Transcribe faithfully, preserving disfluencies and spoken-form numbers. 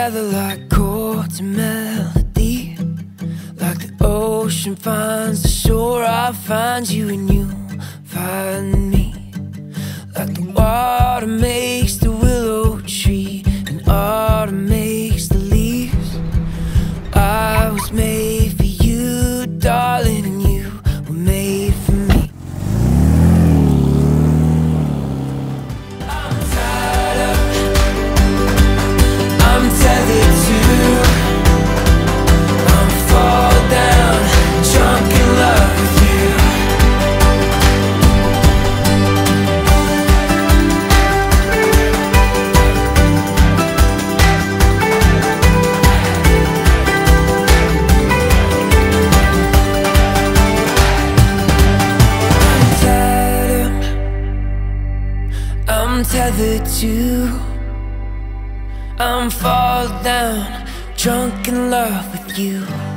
together like chords and melody. Like the ocean finds the shore, I'll find you and you find me. Like the water makes the willow tree and autumn makes the leaves. I was made for you, darling, and you were made for me. I'm tied up, I'm tethered to, I'm fall down, drunk in love with you. I'm tethered to, I'm fall down, drunk in love with you.